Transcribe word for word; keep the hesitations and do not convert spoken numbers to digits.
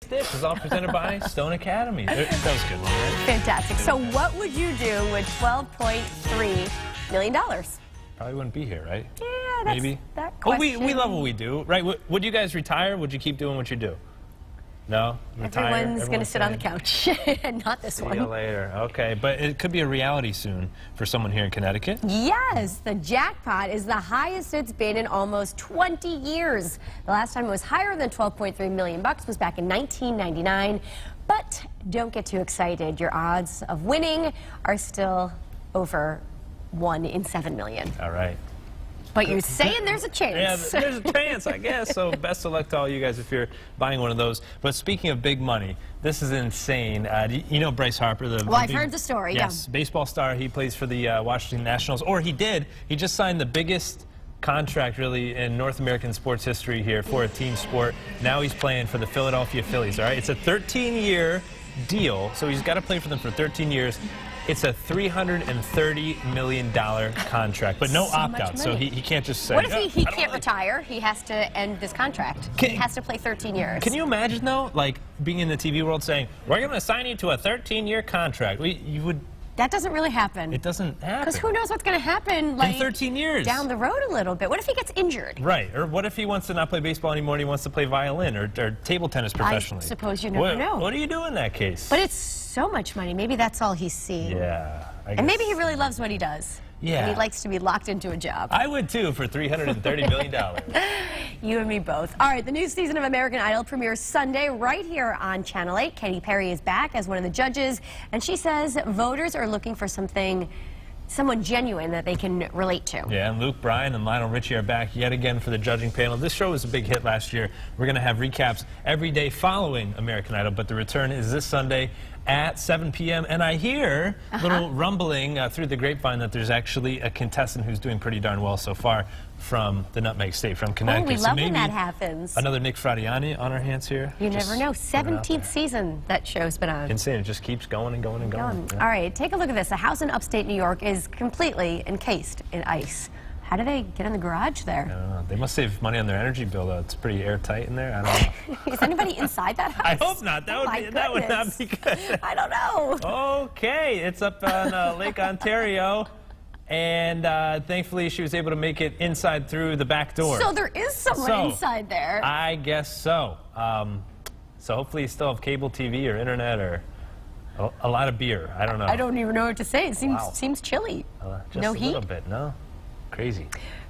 Dish is all presented by Stone Academy. That was a good one, right? Fantastic. So what would you do with twelve point three million dollars? Probably wouldn't be here, right? Yeah, that's Maybe. that Well, question. we, we love what we do, right? Would, would you guys retire? Would you keep doing what you do? No? Retire? Everyone's going to sit on the couch. Not this See one. you later. Okay, but it could be a reality soon for someone here in Connecticut. Yes, the jackpot is the highest it's been in almost twenty years. The last time it was higher than twelve point three million bucks was back in nineteen ninety-nine. But don't get too excited. Your odds of winning are still over one in seven million. All right. But you're saying there's a chance. Yeah, there's a chance, I guess. So best of luck to all you guys if you're buying one of those. But speaking of big money, this is insane. Uh, do you know Bryce Harper? The, well, the I've big, heard the story, yes, yeah. baseball star. He plays for the uh, Washington Nationals, or he did. He just signed the biggest contract, really, in North American sports history here for a team sport. Now he's playing for the Philadelphia Phillies, all right? It's a thirteen year deal, so he's got to play for them for thirteen years. It's a three hundred thirty million dollar contract, but no so opt-out, so he, he can't just say, what if he, he oh, can't like retire? He has to end this contract. Can, he has to play thirteen years. Can you imagine, though, like, being in the T V world saying, we're going to sign you to a thirteen year contract? We, you would... That doesn't really happen. It doesn't happen. Because who knows what's going to happen, like, in thirteen years. Down the road a little bit. What if he gets injured? Right. Or what if he wants to not play baseball anymore and he wants to play violin or, or table tennis professionally? I suppose you never what, know. What do you do in that case? But it's so much money. Maybe that's all he's seeing. Yeah. I And maybe he really loves what he does. Yeah. And he likes to be locked into a job. I would, too, for three hundred thirty million dollars. You and me both. All right, the new season of American Idol premieres Sunday right here on Channel eight. Katy Perry is back as one of the judges, and she says voters are looking for something, someone genuine that they can relate to. Yeah, and Luke Bryan and Lionel Richie are back yet again for the judging panel. This show was a big hit last year. We're going to have recaps every day following American Idol, but the return is this Sunday at seven p m And I hear a uh-huh. little rumbling uh, through the grapevine that there's actually a contestant who's doing pretty darn well so far from the Nutmeg State, from Connecticut. Oh, we so love maybe when that happens. Another Nick Fradiani on our hands here. You Just never know. put it out seventeenth there. season that show's been on. Insane. It just keeps going and going and going. Going. Yeah. All right, take a look at this. A house in upstate New York is completely encased in ice. How do they get in the garage I there? don't know. They must save money on their energy bill, though. It's pretty airtight in there. I don't know. Is anybody inside that house? I hope not. That, Oh would, my be, that would not goodness. be good. I don't know. Okay, it's up on uh, Lake Ontario, and uh, thankfully she was able to make it inside through the back door. So there is someone So, inside there. I guess so. Um, so hopefully you still have cable T V or internet or a, a lot of beer. I don't know. I don't even know what to say. It seems Wow. seems chilly. Uh, just no a heat. little bit, no? Crazy.